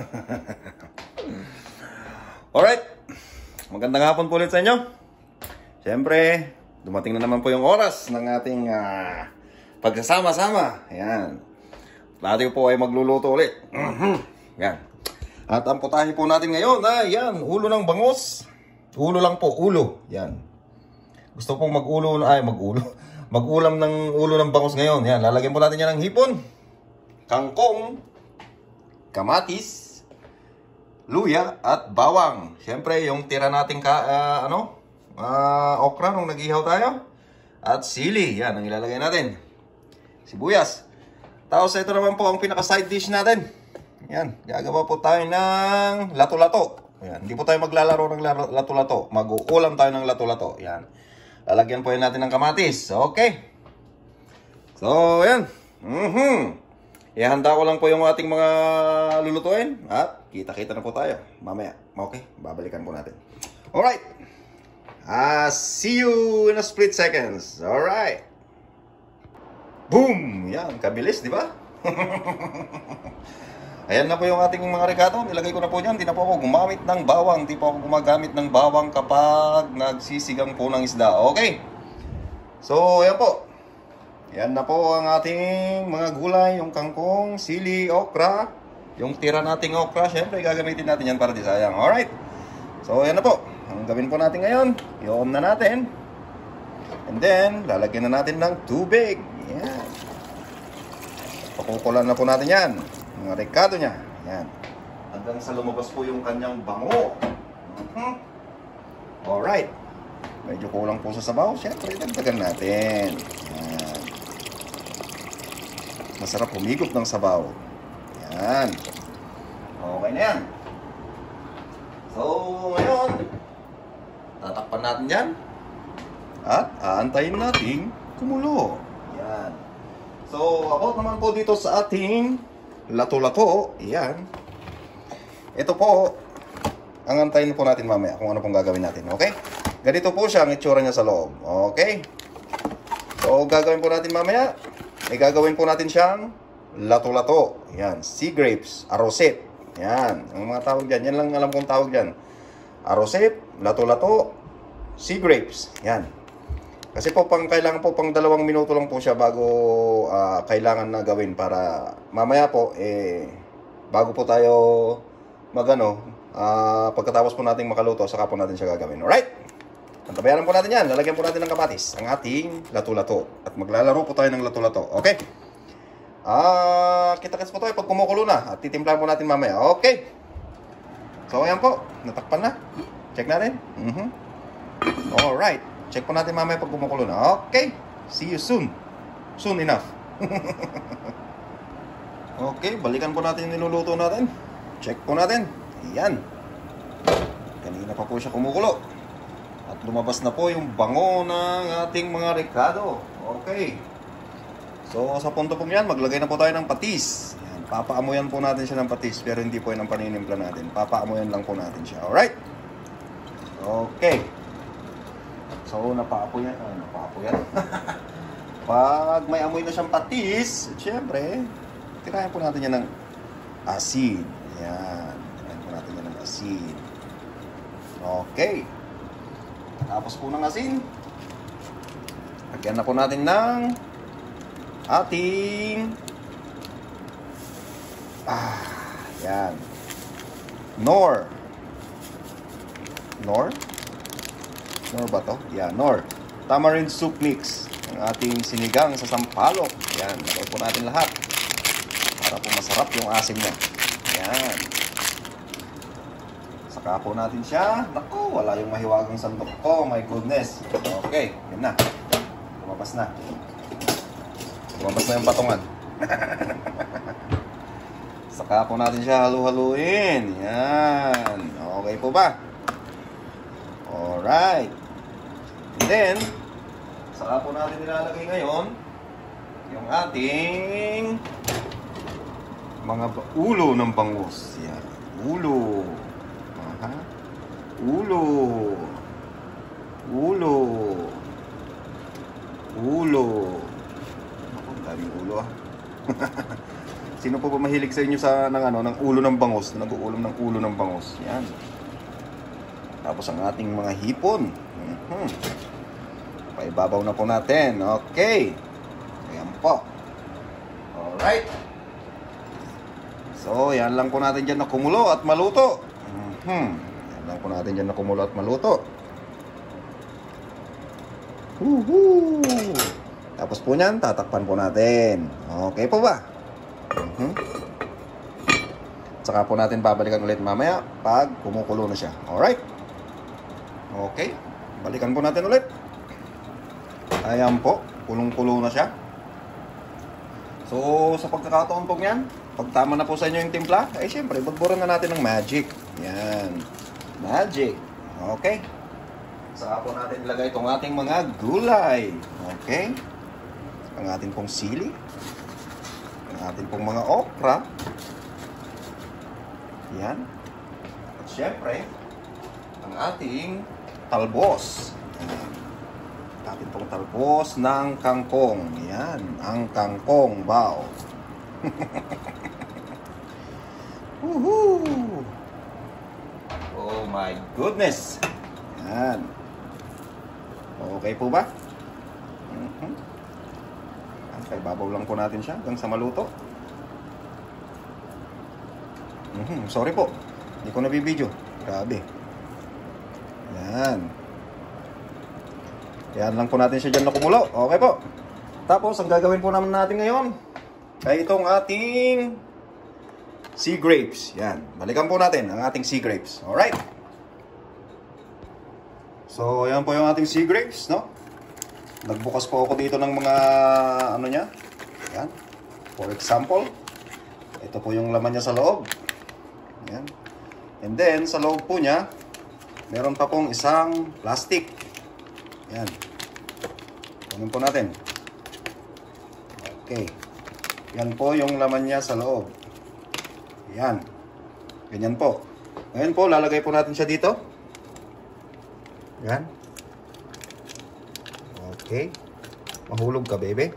Alright, magandang hapon po ulit sa inyo. Siyempre, dumating na naman po yung oras ng ating pagsasama-sama. Ayan. Lati po ay magluluto ulit. Yan. At ang putahe po natin ngayon ay yan, ulo ng bangus. Ulo lang po, ulo. Yan. Gusto pong mag-ulam ng ulo ng bangus ngayon. Yan, lalagyan po natin yan ng hipon, kangkong, kamatis, luya at bawang. Siyempre, yung tira nating okra nung nag-ihaw tayo. At sili, yan ang ilalagay natin. Sibuyas. Tapos ito naman po ang pinaka-side dish natin. Yan, gagawa po tayo ng lato-lato. Yan, hindi po tayo maglalaro ng lato-lato. Mag-uulam tayo ng lato-lato. Yan. Lalagyan po yan natin ng kamatis. Okay. So, yan. Ihanda ko lang po yung ating mga lulutuin. At kita-kita na po tayo mamaya. Okay, babalikan po natin. Alright. See you in a split seconds. Alright. Boom! Yan, kabilis, di ba? Ayan na po yung ating mga rekado. Nilagay ko na po yan. Hindi na po ako gumamit ng bawang. Hindi po ako gumagamit ng bawang kapag nagsisigang po ng isda. Okay. So, ayan po. Ayan na po ang ating mga gulay. Yung kangkong, sili, okra. Yung tira nating okra. Siyempre, gagamitin natin yan para di sayang. Alright. So, ayan na po. Ang gawin po natin ngayon, i-om na natin. And then, lalagyan na natin ng tubig. Ayan. Pakukulan na po natin yan. Mga rekado niya. Yan. Hanggang sa lumabas po yung kanyang bango. Alright. Medyo kulang po sa sabaw. Siyempre, dagdagan natin. Yan. Masarap humigop ng sabaw. Yan. Okay na yan. So, ngayon, tatakpan natin yan. At aantayin natin kumulo. Yan. So, about naman po dito sa ating lato-lato, yan. Ito po, ang antayin po natin mamaya kung ano pong gagawin natin, okay? Ganito po siya ang itsura niya sa loob, okay? So, gagawin po natin mamaya, gagawin po natin siyang lato-lato, yan, sea grapes, arrosep, yan, ang mga tawag dyan, yan lang alam kong tawag dyan. Arrosep, lato-lato, sea grapes, yan. Kasi po kailangan po pang 2 minuto lang po siya bago kailangan na gawin para mamaya po bago po tayo pagkatapos po nating makaluto saka po natin siya gagawin. Alright? Antabayanan po natin yan. Lalagyan po natin ng kamatis ang ating lato-lato at maglalaro po tayo ng lato-lato. Okay? Kita-kits po tayo pag kumukulo na at titimplahan po natin mamaya. Okay? So ayan po, natakpan na. Check natin. Alright. Check po natin mamaya pag kumukulo na. Okay. See you soon. Soon enough. Okay. Balikan po natin yung niluluto natin. Check po natin. Ayan. Kanina pa po siya kumukulo. At lumabas na po yung bango ng ating mga rekado. Okay. So, sa punto po yan, maglagay na po tayo ng patis. Ayan. Papaamuyan po natin siya ng patis. Pero hindi po yun ang paninimpla natin. Papaamuyan lang po natin siya. Alright? Okay. So, napaapoy yan. Pag may amoy na siyang patis, syempre, tirayan po natin yan ng asin. Yan. Tirayan po natin yan ng asin. Okay. Tapos po ng asin, lagyan na po natin ng ating yan. Nor ba to? Yeah, Nor. Tamarind soup mix. Ang ating sinigang sa sampalok. Yan, lagay po natin lahat. Para po masarap yung asim niya. Yan. Saka po natin siya. Naku, wala yung mahiwagang sandok ko. My goodness. Okay, yan na. Lumabas na. Lumabas na yung patungan. Saka po natin siya halu-haluin. Yan. Okay po ba? Alright. And then, saka po natin nilalagay ngayon yung ating mga ulo ng bangus. Yan. Ulo. Ulo. Ako, daming ulo Sino po ba mahilig sa inyo sa ng ulo ng bangus? Nag-uulam ng ulo ng bangus. Yan. Tapos ang ating mga hipon. Paibabaw na po natin. Okay. Ayan po. Alright. So, yan lang po natin dyan na kumulo at maluto. Yan lang po natin dyan na kumulo at maluto. Tapos po nyan, tatakpan po natin. Okay po ba? Saka po natin babalikan ulit mamaya pag kumukulo na siya. Alright? Okay. Balikan po natin ulit. Ayan po. Kulong-kulo na siya. So, sa pagkakataon po nyan, pag tama na po sa inyo yung timpla, eh syempre, budburan na natin ng magic. Yan. Magic. Okay. Saka po natin ilagay itong ating mga gulay. Okay. Ang ating pong sili. Ang ating pong mga okra. Yan. At syempre, ang ating talbos. Yan. Ating pong talbos ng kangkong. Yan. Ang kangkong bao. Woohoo! Oh my goodness. Yan. Okay po ba? Okay, babaw lang po natin siya hanggang sa maluto. Sorry po, hindi ko nabibidyo. Grabe. Yan. Yan lang po natin siya dyan na kumulo. Okay po. Tapos, ang gagawin po naman natin ngayon ay itong ating sea grapes. Yan. Balikan po natin ang ating sea grapes. Alright. So, yan po yung ating sea grapes, no? Nagbukas po ako dito ng mga ano niya. Yan. For example, ito po yung laman niya sa loob. Yan. And then, sa loob po niya, meron pa pong isang plastic. Yan. Kunin po natin. Okay. Yan po yung laman niya sa loob. Yan. Ganyan po. Ngayon po, lalagay po natin siya dito. Yan. Okay. Mahulog ka, baby.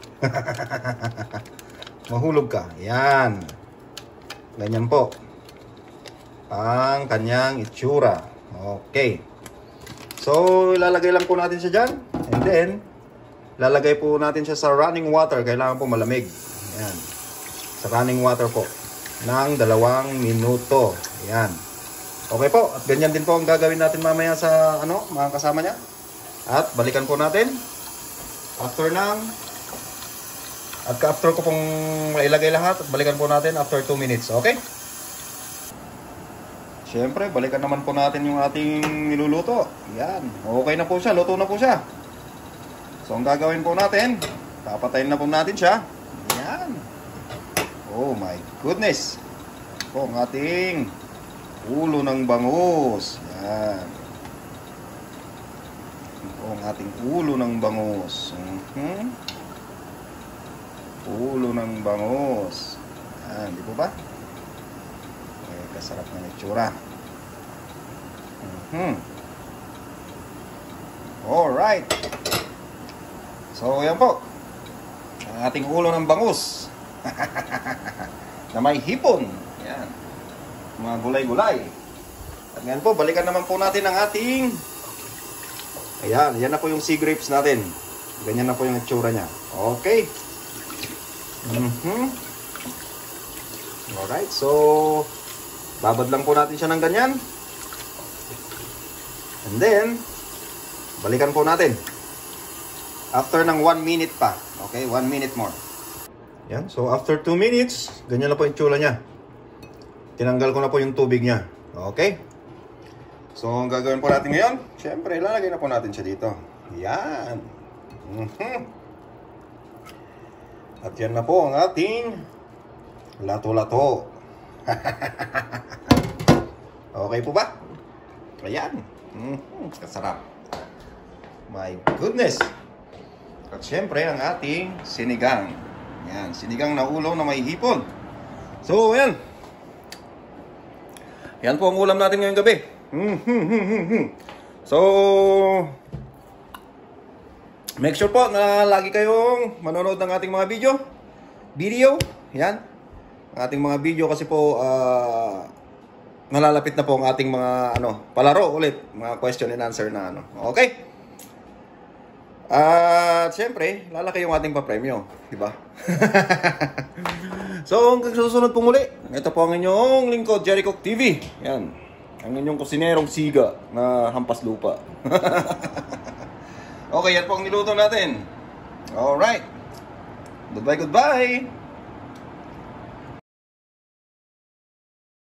Mahulog ka. Yan. Ganyan po. Ang kanyang itsura. Okay. So, ilalagay lang po natin siya dyan. And then, lalagay po natin siya sa running water. Kailangan po malamig. Yan. Sa running water po. Ng 2 minuto. Yan. Okay po. At ganyan din po ang gagawin natin mamaya sa mga kasama niya. At balikan po natin after ko pong ilagay lahat at balikan po natin after 2 minutes. Okay? Siyempre, balikan naman po natin yung ating niluluto. Yan. Okay na po siya. Luto na po siya. So, ang gagawin po natin, papatayin na po natin siya. Yan. Oh my goodness. Po ang ating ulo ng bangus. Yan. Ang ating ulo ng bangus. Ulo ng bangus. Yan, di po ba? Okay, kasarap ng itsura. Alright. So, yan po. Ang ating ulo ng bangus. Na may hipon. Yan. Mga gulay-gulay. At ngayon po, balikan naman po natin ang ating ayan, yan na po yung sea grapes natin. Ganyan na po yung itsura niya. Okay. Alright, so babad lang po natin siya ng ganyan. And then, balikan po natin. After ng 1 minute pa. Okay, 1 minute more. Yan, so after 2 minutes, ganyan na po yung itsura niya. Tinanggal ko na po yung tubig niya. Okay. So, ang gagawin po natin ngayon, syempre, ilalagay na po natin siya dito. Yan. At yan na po ang ating lato-lato. Okay po ba? Ayan. Kasarap. My goodness. At syempre, ang ating sinigang. Yan, sinigang na ulo na may hipon. So, ayan. Yan po ang ulam natin ngayong gabi. So, make sure po na lagi kayong manonood ng ating mga video. Yan. ang ating mga video kasi po nalalapit na po ang ating mga palaro ulit, mga question and answer na Okay? At siyempre, lalaki yung ating papremyo, di ba? So, hanggang susunod po muli. Ito po ang inyong lingkod, Jericho TV. Yan. Ang inyong kusinerong siga na hampas lupa. Okay, yan po ang niluto natin. Alright. Goodbye, goodbye.